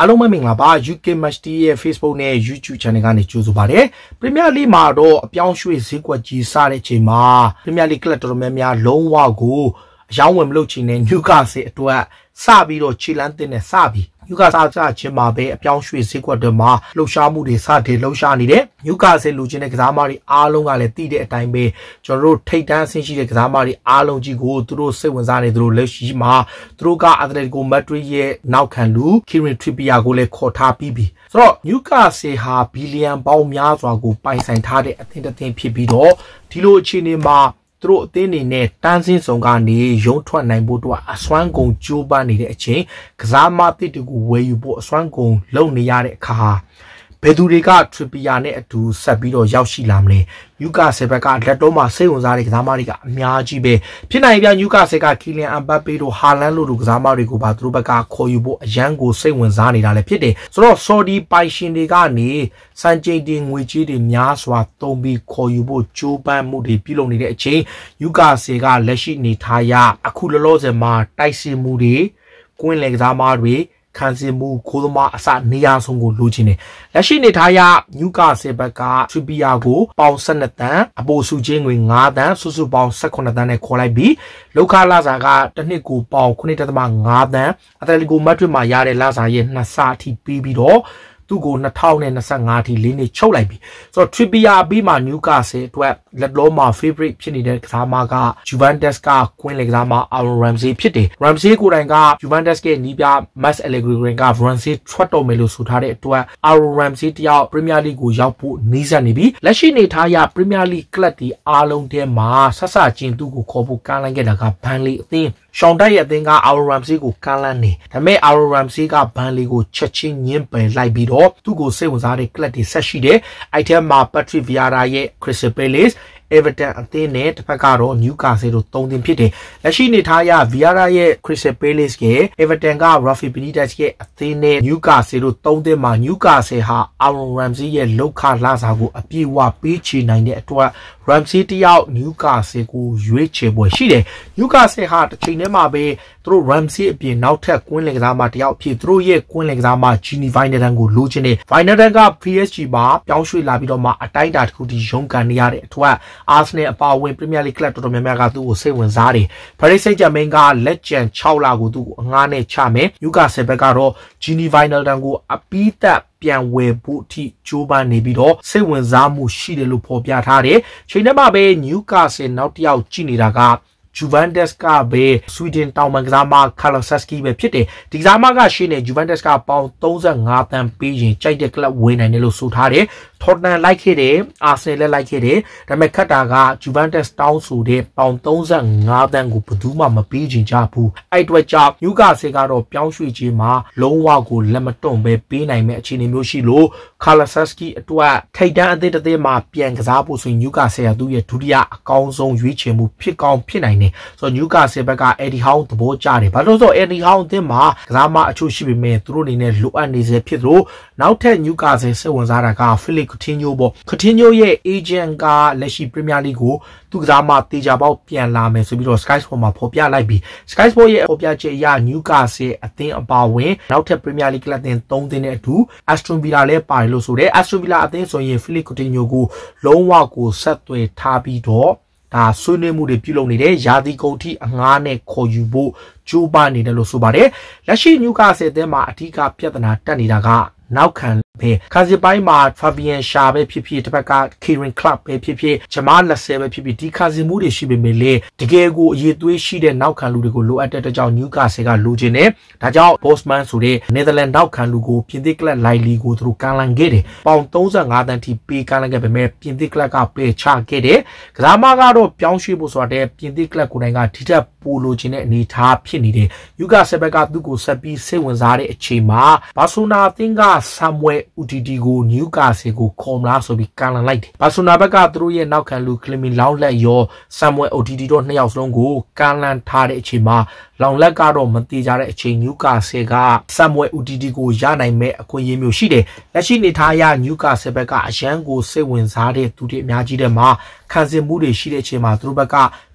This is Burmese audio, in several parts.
အားလုံးမင်္ဂလာပါ UK Match ရဲ့ Facebook နဲ့ YouTube Channel ကနေကြိုဆိုပါတယ် Premier League မှာတော့အပြောင်းရွှေ့ဈေးကွက်ကြီးစတဲ့အချိန်မှာ Premier League ကလပ်တော်တော်များများလုံးဝကိုအယောင်းဝင်မလုပ်ချင်တဲ့ Newcastle အတွက်စပြီးတော့ခြေလမ်းတင်နဲ့စပြီး Newcastle ချင်းမှာပဲအပြောင်းရွှေ့ဈေးကွက်တွေမှာလှုပ်ရှားမှုတွေစတင်လှုပ်ရှားနေတယ် Newcastle လူချင်းတဲ့ကစားသမားတွေအားလုံးကလည်းတည်တဲ့အတိုင်းပဲကျွန်တော်တို့ထိပ်တန်းအဆင့်ရှိတဲ့ကစားသမားတွေအားလုံးကြီးကိုသူတို့စိတ်ဝင်စားနေသူတို့လက်ရှိမှာသူတို့က Atletico Madrid ရဲ့နောက်ခံလူ Kieran Trippier ကိုလည်းခေါ်ထားပြီးပြီဆိုတော့ Newcastle ဟာဘီလီယံပေါင်းများစွာကိုပိုင်ဆိုင်ထားတဲ့အသင်းတစ်သင်းဖြစ်ပြီးတော့ဒီလိုအခြေအနေမှာသူတို့အသင်းတွေနဲ့တန်းစင်းဆောင်ကနေရုံထွက်နိုင်ဖို့အတွက်အစွမ်းကုန်ကြိုးပမ်းနေတဲ့အချိန်ကစားမသစ်တွေကိုဝယ်ယူဖို့အစွမ်းကုန်လုပ်နေရတဲ့အခါဘယ်သူတွေက Trippier နဲ့အတူဆက်ပြီးတော့ရောက်ရှိလာမလဲ Newcastle ဘက်ကလက်တော့မှာစိတ်ဝင်စားတဲ့ကစားမတွေကအများကြီးပဲဖြစ်နိုင်ပြ Newcastle က Kylian Mbappe တို့ Haaland တို့ကစားမတွေကိုပါသူတို့ဘက်ကခေါ်ယူဖို့အရန်ကိုစိတ်ဝင်စားနေတာလည်းဖြစ်တယ်ဆိုတော့ Saudi ပိုင်ရှင်တွေကနေစံချိန်တင်ငွေကြေးတွေများစွာသုံးပြီးခေါ်ယူဖို့ကြိုးပမ်းမှုတွေပြုလုပ်နေတဲ့အချိန် Newcastle ကလက်ရှိနေထားရအခုလောလောဆယ်မှာတိုက်စစ်မှုတွေကွင်းလေကစားမတွေခံစစ်မှုခိုးသမားအစနေရာဆုံးကိုလိုချင်တယ်လက်ရှိနေထားရ Newcastle ဘက်က Trippier ကိုပေါင်12တန်းအပိုစုချင်းငွေ9တန်းစုစုပေါင်း18တန်းနဲ့ခေါ်လိုက်ပြီးလောက်ခလာစာကတစ်နှစ်ကိုပေါင်9.5တန်းအတလီကိုမက်ဒရစ်မှာရတဲ့လာစာရဲ့2ဆအထိပြီးပြီးတော့သူ့ကို2025ထိ4နှစ်ချုပ်လိုက်ပြီဆိုတော့ Trippier ပြီးမှ Newcastle အတွက်လက်လောမှာ favorite ဖြစ်နေတဲ့ကစားမက Juventus ကကွင်းလေကစားမ Aaron Ramsey ဖြစ်တယ် Ramsey ကိုယ်တိုင်က Juventus ရဲ့နီးပြ Max Allegri က Ramsey ထွက်တော်မယ်လို့ဆိုထားတဲ့အတွက် Aaron Ramsey တယောက် Premier League ကိုရောက်ဖို့နှီးစပ်နေပြီလက်ရှိနေထားရ Premier League ကလပ်တီအားလုံးထဲမှာဆက်စချင်းသူ့ကိုခေါ်ဖို့ကမ်းလှမ်းခဲ့တာက Burnley အသင်းရှောင်းတိုက်ရဲ့အသင်းက Aaron Ramsey ကိုကမ်းလှမ်းနေဒါပေမဲ့ Aaron Ramsey က Burnley ကိုချက်ချင်းညှင်းပယ်လိုက်ပြီးတော့သူ့ကိုစိတ်ဝင်စားတဲ့ကလပ်တွေဆက်ရှိတယ်အဲ့ထဲမှာ Patrick Vieira ရဲ့ Crystal Palace Everton အသင်းနဲ့တစ်ဖက်ကတော့ Newcastle တို့3သင်းဖြစ်တယ်လက်ရှိနေထားရ Vieira ရဲ့ Crystal Palace ရဲ့ Everton က Rafi Benitez ရဲ့အသင်းနဲ့ Newcastle တို့3သင်းမှာ Newcastle ဟာ Aaron Ramsey ရဲ့လောက်ခလာစာကိုအပြည့်အဝပေးချေနိုင်တဲ့အတွက် Ramsey တယောက် Newcastle ကိုရွေးချယ်ပွဲရှိတယ် Newcastle ဟာတစ်ချိန်တည်းမှာပဲသူတို့ Ramsey အပြင်နောက်ထပ်ကွင်းလင်ကစားမတယောက်ဖြစ်သူတို့ရဲ့ကွင်းလင်ကစားမ Gini Wijnaldum ကိုလိုချင်တယ် Wijnaldum က PSG မှာပြောင်းရွှေ့လာပြီးတော့မှအတိုင်းအတာတစ်ခုထိရုန်းကန်နေရတဲ့အတွက် Arsenal အပါအဝင် Premier League ကလပ်တော်တော်များများကသူ့ကိုစိတ်ဝင်စားတယ် Paris Saint-Germain ကလက်ကျန်6လကိုသူ့ကိုအငှားနဲ့ချမယ် Newcastle ဘက်ကတော့ Gini Wijnaldum ကိုအပီးသက်ပြန်ဝယ်ဖို့အထိကြိုးပမ်းနေပြီးတော့စိတ်ဝင်စားမှုရှိတယ်လို့ဖော်ပြထားတယ်ချိန်ထဲမှာပဲ Newcastle နောက်တစ်ယောက်ကြည့်နေတာကJuventus ကပဲ Sweden တောင်ပံကစားမ Kulusevski ပဲဖြစ်တယ်ဒီကစားမကရှင်းနေ Juventus ကပေါင်35တန်းပေးရင်ကြိုက်တဲ့ကလပ်ဝယ်နိုင်တယ်လို့ဆိုထားတယ် Tottenham လိုက်ခဲ့တယ် Arsenal လည်းလိုက်ခဲ့တယ်ဒါပေမဲ့ခက်တာက Juventus တောင်းဆိုတဲ့ပေါင်35တန်းကိုဘယ်သူမှမပေးချင်ကြဘူးအဲ့အတွက်ကြောင့် Newcastle ကတော့ပြောင်းရွှေ့ခြင်းမှာလုံးဝကိုလက်မတွန့်ပဲပေးနိုင်မဲ့အခြေအနေမျိုးရှိလို့ Kulusevski အတွက်ထိပ်တန်းအသင်းတစ်သင်းမှာပြန်ကစားဖို့ဆိုရင် Newcastle ကသူ့ရဲ့ဒုတိယအကောင်းဆုံးရွေးချယ်မှုဖြစ်ကောင်းဖြစ်နိုင်တယ်ဆိုတော့ Newcastle ဘက်က Eddie Howe သဘောကျတယ်ဘာလို့ဆို Eddie Howe အသင်းမှာကစားမအချို့ရှိပေမဲ့သူတို့အနေနဲ့လိုအပ်နေစေဖြစ်လို့နောက်ထပ် Newcastle စိတ်ဝင်စားတာက Philippe Coutinho ပေါ့ Coutinho ရဲ့ agent ကလက်ရှိ Premier League ကိုသူကစားမတေချာပေါက်ပြန်လာမယ်ဆိုပြီးတော့ Sky Sport မှာဖော်ပြလိုက်ပြီး Sky Sport ရဲ့ဖော်ပြချက်အရ Newcastle အသင်းအပါဝင်နောက်ထပ် Premier League ကလပ်တင်3သင်းနဲ့အတူ Aston Villa လည်းပါတယ်လို့ဆိုတယ် Aston Villa အသင်းဆိုရင် Philippe Coutinho ကိုလုံးဝကိုဆက်သွယ်ထားပြီးတော့ဒါဆွေးနွေးမှုတွေပြုလုပ်နေတယ်ယာတီကုန်ထိအငှားနဲ့ခေါ်ယူဖို့ကြိုးပမ်းနေတယ်လို့ဆိုပါတယ်လက်ရှိ Newcastle အသင်းမှာအထူးပြဿနာတက်နေတာကနောက်ခံပဲခါစီပိုင်းမှာ Fabian Schär ပဲဖြစ်ဖြစ်တစ်ဖက်က Kieran Clark ပဲဖြစ်ဖြစ် Jamal Lascelles ပဲဖြစ်ဖြစ်ဒီခါစီမှုတွေရှိပေမဲ့လေတကယ်ကိုအရေးသွေးရှိတဲ့နောက်ခံလူတွေကိုလိုအပ်တဲ့အတွက်ကြောင့် Newcastle ကလိုချင်တယ်ဒါကြောင့် Bosman ဆိုတဲ့ Netherlands နောက်ခံလူကိုပြင်သစ်ကလပ်လိုင်လီကိုသူတို့ကမ်းလှမ်းခဲ့တယ်ပေါင်35တန်းထိပေးကမ်းလှမ်းခဲ့ပေမဲ့ပြင်သစ်ကလပ်ကပယ်ချခဲ့တယ်ကစားမကတော့ပြောင်းရွှေ့ဖို့ဆိုတာတဲ့ပြင်သစ်ကလပ်ကိုယ်တိုင်ကဒီထက်ပိုလိုချင်တဲ့အနေအထားဖြစ်နေတယ် Newcastle ဘက်ကသူ့ကိုဆက်ပြီးစိတ်ဝင်စားတဲ့အချိန်မှာ Barcelona အသင်းက Samuel Umtiti ကို Newcastle ကိုခေါ်မလားဆိုပြီးကမ်းလှမ်းလိုက်တယ် Barcelona ဘက်ကသူတို့ရဲ့နောက်ခံလူ Clement Lenglet ရော Samuel Umtiti တို့နှစ်ယောက်စလုံးကိုကမ်းလှမ်းထားတဲ့အချိန်မှာ Lenglet ကတော့မတိကြတဲ့အချိန် Newcastle က Samuel Umtiti ကိုရနိုင်မဲ့အခွင့်အရေးမျိုးရှိတယ်လက်ရှိနေထားရ Newcastle ဘက်ကအရန်ကိုစိတ်ဝင်စားတဲ့သူတွေအများကြီးတဲ့မှာခံစစ်မှုတွေရှိတဲ့အချိန်မှာသူတို့ဘက်က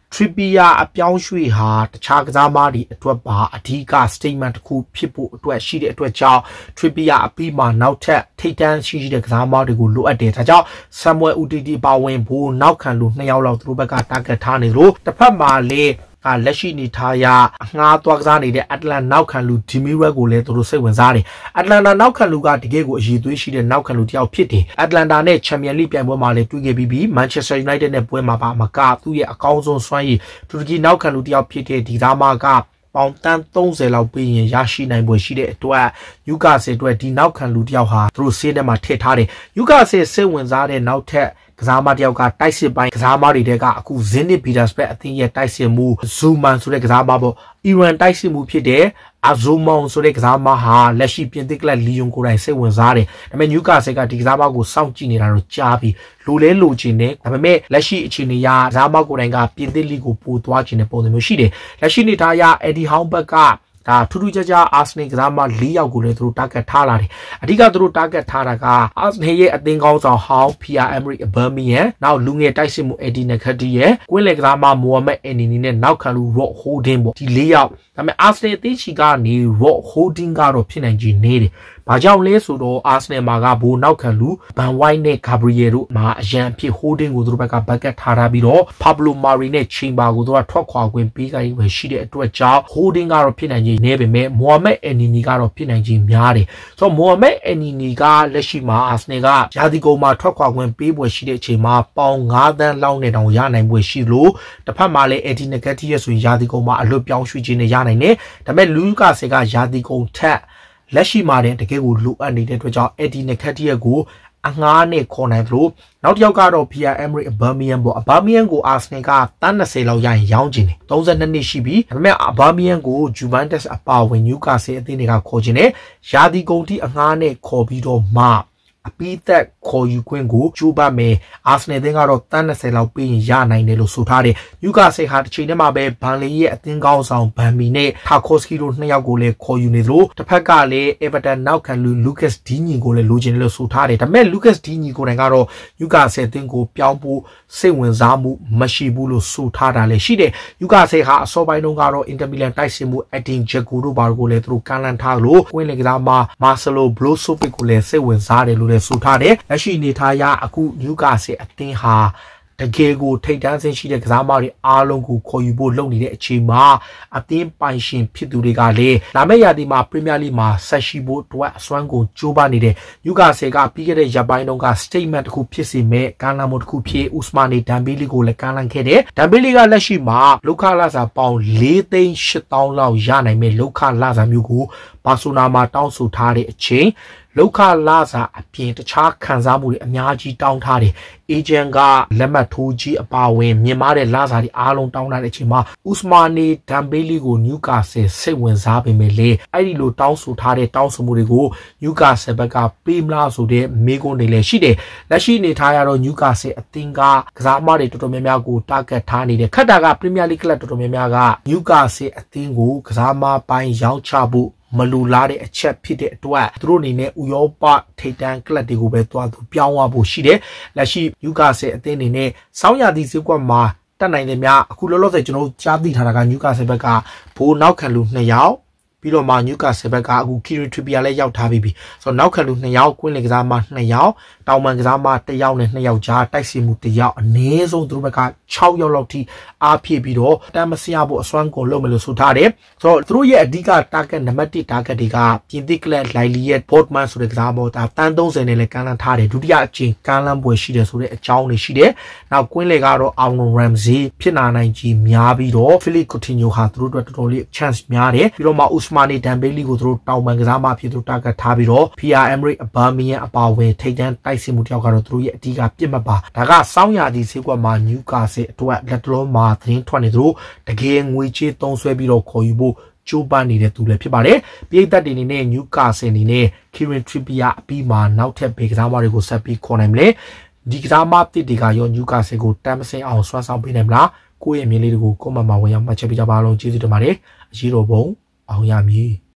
Trippier အပြောင်းရွှေ့ဟာတခြားကစားသမားတွေအတွက်ပါအဓိက statement တစ်ခုဖြစ်ဖို့အတွက်ရှိတဲ့အတွက်ကြောင့် Trippier အပြီးမှာနောက်ထပ်ထိပ်တန်းရှိတဲ့ကစားသမားတွေကိုလိုအပ်တယ်ဒါကြောင့် Samuel Umtiti ပါဝင်ဖို့နောက်ခံလူ2ယောက်လောက်သူတို့ဘက်က target ထားနေလို့တစ်ဖက်မှာလေလက်ရှိနေထားရအငှားသွားကစားနေတဲ့အတ္တလန်နောက်ခံလူဒီမီရက်ကိုလည်းသူတို့စိတ်ဝင်စားတယ်အတ္တလန်တာနောက်ခံလူကတကယ်ကိုအရေးသွေးရှိတဲ့နောက်ခံလူတစ်ယောက်ဖြစ်တယ်အတ္တလန်တာနဲ့ချန်ပီယံလိပြိုင်ပွဲမှာလည်းတွေ့ခဲ့ပြီးမန်ချက်စတာယူနိုက်တက်နဲ့ပွဲမှာပါမကသူ့ရဲ့အကောင်းဆုံးစွမ်းရည်တူရကီနောက်ခံလူတစ်ယောက်ဖြစ်တဲ့ဒီသားမကပေါင်တန်း30လောက်ပြီးရင်ရရှိနိုင်ပွဲရှိတဲ့အတွက်ယူကာဆယ်အတွက်ဒီနောက်ခံလူတစ်ယောက်ဟာသူတို့ဆေးထဲမှာထည့်ထားတယ်ယူကာဆယ်စိတ်ဝင်စားတဲ့နောက်ထပ်ကစားမတယောက်ကတိုက်စစ်ပိုင်းကစားမတွေတဲကအခု Zenit Petersburg အသင်းရဲ့တိုက်စစ်မှု Zuman ဆိုတဲ့ကစားမပေါ့အီရန်တိုက်စစ်မှုဖြစ်တဲ့ Azumon ဆိုတဲ့ကစားမဟာလက်ရှိပြင်သစ်ကလပ်လီယွန်ကိုယ်တိုင်စိတ်ဝင်စားတယ်ဒါပေမဲ့နျူကာဆယ်ကဒီကစားမကိုစောင့်ကြည့်နေတာတော့ကြားပြီးလိုလဲလိုချင်တယ်ဒါပေမဲ့လက်ရှိအခြေအနေအရကစားမကိုယ်တိုင်ကပြင်သစ်လီကိုပို့သွားခြင်းတဲ့ပုံစံမျိုးရှိတယ်လက်ရှိနေထားရ Eddie Howe ဘက်ကဒါထူးထူးခြားခြားအာဆနယ်ကစားမ4ယောက်ကိုလည်းသူတို့ target ထားလာတယ်အဓိကသူတို့ target ထားတာကအာဆနယ်ရဲ့အသင်းကောင်းဆောင်ဟောင်း Pierre-Emerick Aubameyang နောက်လူငယ်တိုက်စစ်မှု Eddie Nketiah ရဲ့ကွင်းလေကစားမ Mohamed Elneny နဲ့နောက်ခံလူ Rob Holding ပေါ့ဒီ4ယောက်ဒါပေမဲ့အာဆနယ်အသင်းချီကနေ Rob Holding ကတော့ဖြစ်နိုင်ကြီးနေတယ်ဘာကြောင့်လဲဆိုတော့အာဆနယ်မှာကဘိုးနောက်ခံလူဘန်ဝိုင်းနဲ့ Gabriel တို့မှာအရန်ဖြစ် Holding ကိုသူတို့ဘက်က bucket ထားပြီးတော့ Pablo Mari နဲ့ Chamber ကိုသူကထွက်ခွာခွင့်ပေးကြရရှိတဲ့အတွက်ကြောင့် Holding ကတော့ဖြစ်နိုင်ကြီးနေပေမဲ့ Mohamed Elneny ကတော့ဖြစ်နိုင်ကြီးများတယ်ဆိုတော့ Mohamed Elneny ကလက်ရှိမှာအာဆနယ်ကရာသီကုန်မှာထွက်ခွာခွင့်ပေးပွဲရှိတဲ့အချိန်မှာပေါင်9 သန်းလောက်နဲ့တောင်ရနိုင်ပွဲရှိလို့တစ်ဖက်မှာလည်း Eddie Nketiah ရဲ့ဆိုရင်ရာသီကုန်မှာအလွတ်ပြောင်းရွှေ့ခြင်းနဲ့ရနိုင်တယ်ဒါပေမဲ့လူကာဆယ်ကရာသီကုန်ထက်လက်ရှိမှာတကယ်ကိုလိုအပ်နေတဲ့အတွက်ကြောင့် Eddie Nketiah ကိုအငှားနဲ့ခေါ်နိုင်လို့နောက်တစ်ယောက်ကတော့ Pierre-Emerick Aubameyang ပေါ့ Aubameyang ကိုအာဆနယ်ကတန်း20လောက်ရရင်ရောင်းချင်တယ်32နှစ်ရှိပြီဒါပေမဲ့ Aubameyang ကို Juventus အပါဝင် Newcastle အသင်းတွေကခေါ်ချင်တယ်ရာသီကုန်ထိအငှားနဲ့ခေါ်ပြီးတော့မှအပိသက်ခေါ်ယူခွင့်ကိုကျိုးပတ်မယ်အာဆနယ်အသင်းကတော့တန်း20လောက်ပြီးရင်ရနိုင်တယ်လို့ဆိုထားတယ်ယူကာဆယ်ဟာတစ်ချိန်တည်းမှာပဲဘန်လီရဲ့အသင်းကောင်းဆောင်ဘန်မီနဲ့ထာခေါစကီတို့2ယောက်ကိုလည်းခေါ်ယူနေသလိုတစ်ဖက်ကလည်း Everton နောက်ခံလူ Lucas Digne ကိုလည်းလိုချင်တယ်လို့ဆိုထားတယ်ဒါပေမဲ့ Lucas Digne ကိုယ်တိုင်ကတော့ယူကာဆယ်အသင်းကိုပြောင်းဖို့စိတ်ဝင်စားမှုမရှိဘူးလို့ဆိုထားတာလည်းရှိတယ်ယူကာဆယ်ဟာအစောပိုင်းတုန်းကတော့ Inter Milan တိုက်စစ်မှု Edin Dzeko တို့ဘာကိုလည်းသူတို့ကမ်းလှမ်းထားလို့ကွင်းလေကစားမှာ Marcelo Brozovic ကိုလည်းစိတ်ဝင်စားတယ်လို့လည်းဆိုထားတယ်လက်ရှိနေထားရအခုနျူကာဆယ်အသင်းဟာတကယ်ကိုထိတ်တန်းဆင်းရှိတဲ့ကစားမတွေအားလုံးကိုခေါ်ယူဖို့လုပ်နေတဲ့အချိန်မှာအသင်းပိုင်ရှင်ဖြစ်သူတွေကလည်းလာမယ့်ရာသီမှာပရီးမီးယားလိမှာဆက်ရှိဖို့အတွက်အစွမ်းကုန်ကြိုးပမ်းနေတဲ့နျူကာဆယ်ကပြီးခဲ့တဲ့ရက်ပိုင်းတုန်းက statement တစ်ခုဖြစ်စီမဲ့ကမ်းလှမ်းမှုတစ်ခုဖြစ်ဥစမာနီဒမ်ဘီလီကိုလည်းကမ်းလှမ်းခဲ့တယ်ဒမ်ဘီလီကလက်ရှိမှာလောက်ခလာစာပေါင်4,800,000လောက်ရနိုင်မဲ့လောက်ခလာစာမျိုးကိုဘာဆိုနာမှာတောင်းဆိုထားတဲ့အချိန်လောက်ခလာစာအပြင်တခြားခံစားမှုတွေအများကြီးတောင်းထားတယ်အေဂျင့်ကလက်မှတ်ထိုးကြီးအပါဝင်မြင်မာတဲ့လာစာတွေအားလုံးတောင်းထားတဲ့အချိန်မှာဥစမာနီဒမ်ဘီလီကိုနျူကာဆယ်စိတ်ဝင်စားပေမဲ့လေအဲ့ဒီလိုတောင်းဆိုထားတဲ့တောင်းဆိုမှုတွေကိုနျူကာဆယ်ဘက်ကပေးမလားဆိုတဲ့မေးခွန်းတွေလည်းရှိတယ်လက်ရှိနေထားရတော့နျူကာဆယ်အသင်းကကစားသမားတွေတော်တော်များများကို target ထားနေတယ်ခက်တာကပရီးမီးယားလိကလပ်တော်တော်များများကနျူကာဆယ်အသင်းကိုကစားသမားပိုင်းရောင်းချဖို့မလူလားတဲ့အချက်ဖြစ်တဲ့အတွက်သူတို့အနေနဲ့ဥရောပထိပ်တန်းကလပ်တွေကိုပဲတွားသူပြောင်းသွားဖို့ရှိတယ်လက်ရှိနျူကာဆယ်အသင်းအနေနဲ့စောင်းရာသီဈေးကွက်မှာတက်နိုင်တယ်များအခုလောလောဆယ်ကျွန်တော်ကြားသိထားတာကနျူကာဆယ်ဘက်ကဘိုးနောက်ခံလူ2ယောက်ပြီးတော့မှနျူကာဆယ်ဘက်ကအခု Kieran Trippier လည်းရောက်ထားပြီဆိုတော့နောက်ခံလူ2ယောက်ကွင်းလေကစားမ2ယောက်တောင်ပန်ကစားမ1ယောက်နဲ့2ယောက်ကြားတိုက်စီမှု1ယောက်အနည်းဆုံးသူတို့ဘက်က6ယောက်လောက်ထိအားဖြည့်ပြီးတော့တမ်းမစရဖို့အစွမ်းကုန်လုပ်မယ်လို့ဆိုထားတယ်ဆိုတော့သူတို့ရဲ့အဓိက target နံပါတ်1 target တွေကပြင်သစ်ကလပ်လိုင်လီရဲ့ Botman ဆိုတဲ့ကစားမောဒါတန်း30နဲ့လည်းကမ်းလှမ်းထားတယ်ဒုတိယအကြိမ်ကမ်းလှမ်းပွဲရှိတယ်ဆိုတဲ့အကြောင်းတွေရှိတယ်နောက်ကွင်းလေကတော့ Aaron Ramsey ဖြစ်နာနိုင်ကြီးများပြီးတော့ Philippe Coutinho ဟာသူတို့အတွက်တော်တော်လေး chance များတယ်ပြီးတော့မှ Ousmane Dembele ကိုသူတို့တောင်ပန်ကစားမဖြစ်သူ target ထားပြီးတော့ Pierre-Emerick Aubameyang အပါဝင်ထိပ်တန်းတိုက်စစ်မှုတယောက်ကတော့သူတို့ရဲ့အဓိကပြစ်မှတ်ပါဒါကစောင်းရာသီဈေးကွက်မှာနျူကာဆယ်အတွက်လက်တလုံးမှာသတင်းထွက်နေသလိုတကယ်ငွေကြေးသုံးစွဲပြီးတော့ခေါ်ယူဖို့ကျိုးပန်းနေတဲ့သူလည်းဖြစ်ပါတယ်ပြည်သက်တွေအနေနဲ့နျူကာဆယ်အနေနဲ့ Kieran Trippier အပြီးမှာနောက်ထပ်ဘေးကစားမတွေကိုဆက်ပြီးခေါ်နိုင်မလဲဒီကစားမတစ်တွေကရောနျူကာဆယ်ကိုတမ်းမစင်အောင်ဆွမ်းဆောင်ပေးနိုင်မလားကိုယ့်ရဲ့အမြင်လေးတွေကိုကွန်မန့်မှာဝင်ရောက်မှတ်ချက်ပေးကြပါအောင်ကျေးဇူးတင်ပါတယ်အရေးတော်ပုံအောင်ရမည်